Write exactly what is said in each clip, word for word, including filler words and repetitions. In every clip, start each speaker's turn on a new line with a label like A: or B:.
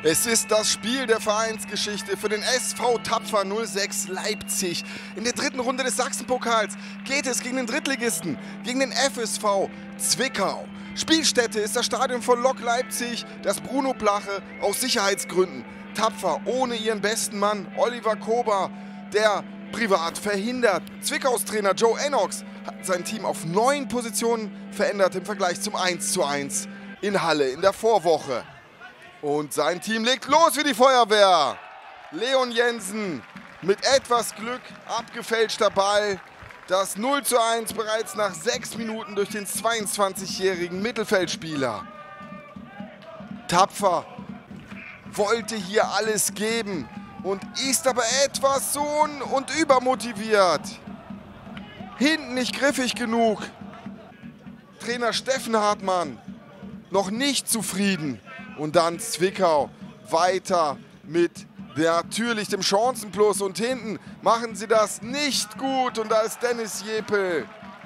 A: Es ist das Spiel der Vereinsgeschichte für den S V Tapfer null sechs Leipzig. In der dritten Runde des Sachsenpokals geht es gegen den Drittligisten, gegen den F S V Zwickau. Spielstätte ist das Stadion von Lok Leipzig, das Bruno Plache aus Sicherheitsgründen. Tapfer ohne ihren besten Mann Oliver Kober, der privat verhindert. Zwickaus Trainer Joe Ennox hat sein Team auf neun Positionen verändert im Vergleich zum eins zu eins in Halle in der Vorwoche. Und sein Team legt los wie die Feuerwehr. Leon Jensen mit etwas Glück, abgefälschter Ball. Das null zu eins bereits nach sechs Minuten durch den zweiundzwanzigjährigen Mittelfeldspieler. Tapfer wollte hier alles geben und ist aber etwas un- und übermotiviert. Hinten nicht griffig genug. Trainer Steffen Hartmann noch nicht zufrieden. Und dann Zwickau weiter mit natürlich dem Chancenplus. Und hinten machen sie das nicht gut. Und da ist Dennis Jepel.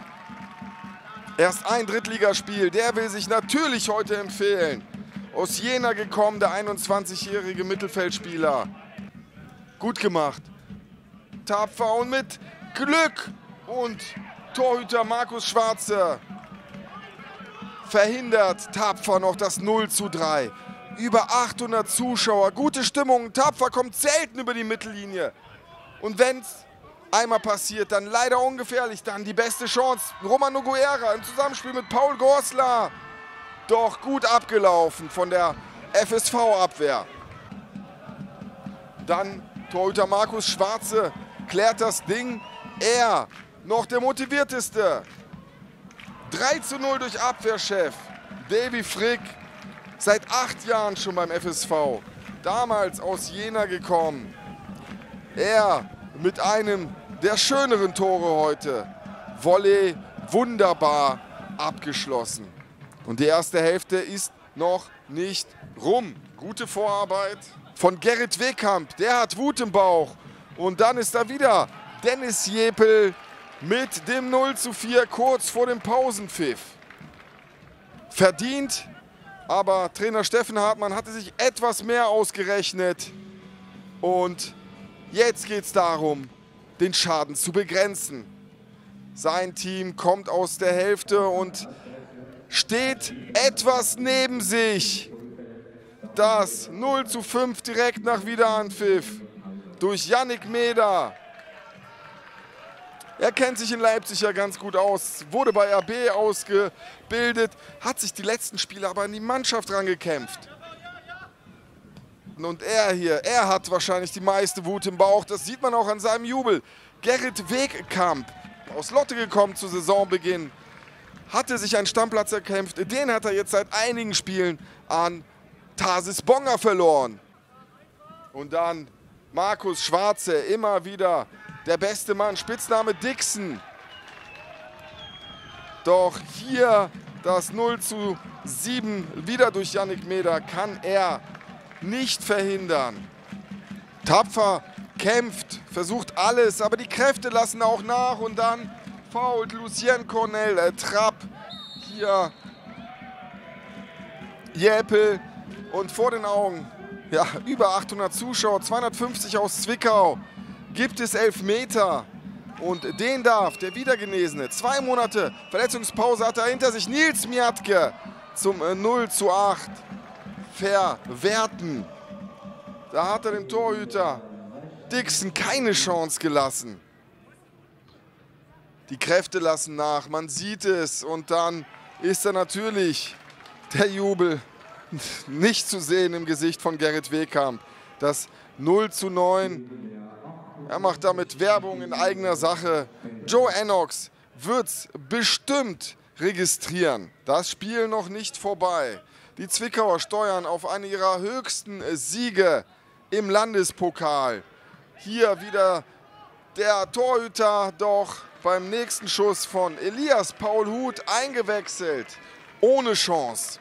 A: Erst ein Drittligaspiel. Der will sich natürlich heute empfehlen. Aus Jena gekommen, der einundzwanzigjährige Mittelfeldspieler. Gut gemacht. Tapfer und mit Glück. Und Torhüter Markus Schwarze verhindert Tapfer noch das null zu drei. Über achthundert Zuschauer, gute Stimmung. Tapfer kommt selten über die Mittellinie. Und wenn es einmal passiert, dann leider ungefährlich. Dann die beste Chance. Romano Guerra im Zusammenspiel mit Paul Gorsler. Doch gut abgelaufen von der F S V-Abwehr. Dann Torhüter Markus Schwarze klärt das Ding. Er noch der motivierteste. drei zu null durch Abwehrchef Davy Frick. Seit acht Jahren schon beim F S V. Damals aus Jena gekommen. Er mit einem der schöneren Tore heute. Volley wunderbar abgeschlossen. Und die erste Hälfte ist noch nicht rum. Gute Vorarbeit von Gerrit Wehkamp. Der hat Wut im Bauch. Und dann ist da wieder Dennis Jepel mit dem null zu vier kurz vor dem Pausenpfiff. Verdient, aber Trainer Steffen Hartmann hatte sich etwas mehr ausgerechnet. Und jetzt geht es darum, den Schaden zu begrenzen. Sein Team kommt aus der Hälfte und steht etwas neben sich. Das null zu fünf direkt nach Wiederanpfiff durch Yannick Meder. Er kennt sich in Leipzig ja ganz gut aus, wurde bei R B ausgebildet, hat sich die letzten Spiele aber in die Mannschaft rangekämpft. Und er hier, er hat wahrscheinlich die meiste Wut im Bauch, das sieht man auch an seinem Jubel. Gerrit Wehkamp, aus Lotte gekommen zu Saisonbeginn, hatte sich einen Stammplatz erkämpft, den hat er jetzt seit einigen Spielen an Tarsis Bonger verloren. Und dann Markus Schwarze, immer wieder der beste Mann, Spitzname Dixon. Doch hier das null zu sieben wieder durch Yannick Meder kann er nicht verhindern. Tapfer kämpft, versucht alles, aber die Kräfte lassen auch nach. Und dann fault Lucien Cornel, äh, Trapp, hier Jepel und vor den Augen, ja, über achthundert Zuschauer, zweihundertfünfzig aus Zwickau. Gibt es Elfmeter und den darf der Wiedergenesene, zwei Monate Verletzungspause hat er hinter sich, Nils Miatke zum null zu acht verwerten. Da hat er dem Torhüter Dixon keine Chance gelassen. Die Kräfte lassen nach, man sieht es und dann ist da natürlich der Jubel nicht zu sehen im Gesicht von Gerrit Wehkamp. Das null zu neun. Er macht damit Werbung in eigener Sache. Joe Ennox wird es bestimmt registrieren. Das Spiel noch nicht vorbei. Die Zwickauer steuern auf eine ihrer höchsten Siege im Landespokal. Hier wieder der Torhüter, doch beim nächsten Schuss von Elias Paul Huth eingewechselt. Ohne Chance.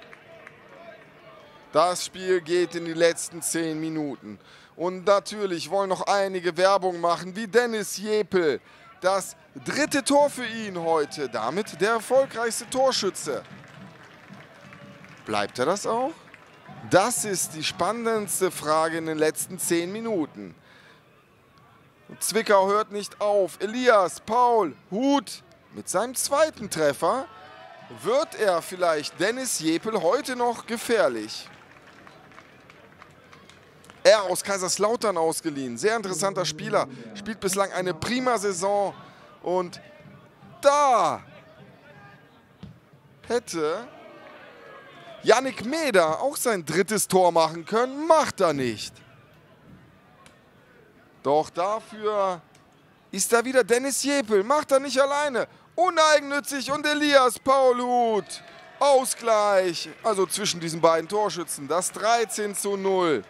A: Das Spiel geht in die letzten zehn Minuten. Und natürlich wollen noch einige Werbung machen, wie Dennis Jepel. Das dritte Tor für ihn heute, damit der erfolgreichste Torschütze. Bleibt er das auch? Das ist die spannendste Frage in den letzten zehn Minuten. Zwickau hört nicht auf. Elias, Paul, Huth mit seinem zweiten Treffer. Wird er vielleicht Dennis Jepel heute noch gefährlich? Er aus Kaiserslautern ausgeliehen. Sehr interessanter Spieler. Spielt bislang eine prima Saison. Und da hätte Yannick Meder auch sein drittes Tor machen können. Macht er nicht. Doch dafür ist da wieder Dennis Jepel. Macht er nicht alleine. Uneigennützig und Elias Paul Huth. Ausgleich. Also zwischen diesen beiden Torschützen. Das dreizehn zu null.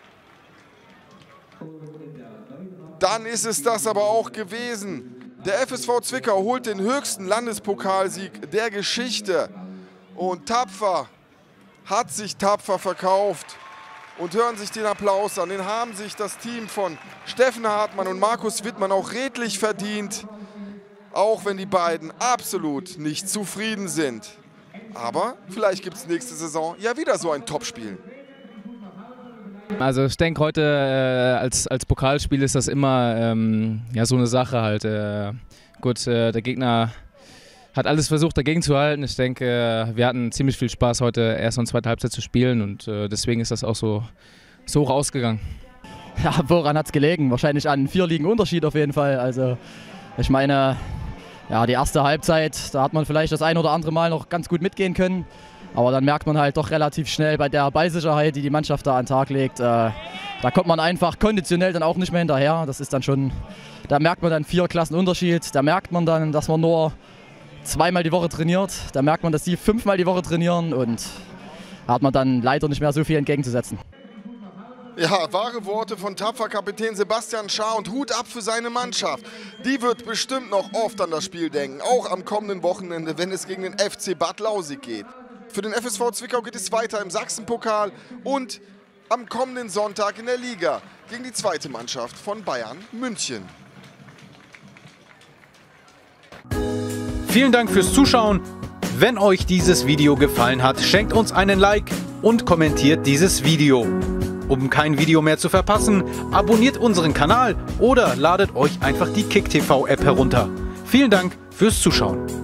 A: Dann ist es das aber auch gewesen. Der F S V Zwickau holt den höchsten Landespokalsieg der Geschichte. Und tapfer hat sich tapfer verkauft. Und hören sich den Applaus an. Den haben sich das Team von Steffen Hartmann und Markus Wittmann auch redlich verdient. Auch wenn die beiden absolut nicht zufrieden sind. Aber vielleicht gibt es nächste Saison ja wieder so ein Topspiel.
B: Also ich denke, heute äh, als, als Pokalspiel ist das immer ähm, ja, so eine Sache halt. Äh, gut, äh, der Gegner hat alles versucht dagegen zu halten. Ich denke, äh, wir hatten ziemlich viel Spaß heute erste und zweite Halbzeit zu spielen und äh, deswegen ist das auch so, so rausgegangen.
C: Ja, woran hat es gelegen? Wahrscheinlich an vier Ligen Unterschied auf jeden Fall. Also ich meine, ja, die erste Halbzeit, da hat man vielleicht das ein oder andere Mal noch ganz gut mitgehen können. Aber dann merkt man halt doch relativ schnell bei der Ballsicherheit, die die Mannschaft da an den Tag legt, äh, da kommt man einfach konditionell dann auch nicht mehr hinterher. Das ist dann schon, da merkt man dann vier Klassen Unterschied. Da merkt man dann, dass man nur zweimal die Woche trainiert. Da merkt man, dass die fünfmal die Woche trainieren und da hat man dann leider nicht mehr so viel entgegenzusetzen.
A: Ja, wahre Worte von Tapfer-Kapitän Sebastian Schaar und Hut ab für seine Mannschaft. Die wird bestimmt noch oft an das Spiel denken, auch am kommenden Wochenende, wenn es gegen den F C Bad Lausig geht. Für den F S V Zwickau geht es weiter im Sachsenpokal und am kommenden Sonntag in der Liga gegen die zweite Mannschaft von Bayern München.
D: Vielen Dank fürs Zuschauen. Wenn euch dieses Video gefallen hat, schenkt uns einen Like und kommentiert dieses Video. Um kein Video mehr zu verpassen, abonniert unseren Kanal oder ladet euch einfach die KickTV App herunter. Vielen Dank fürs Zuschauen.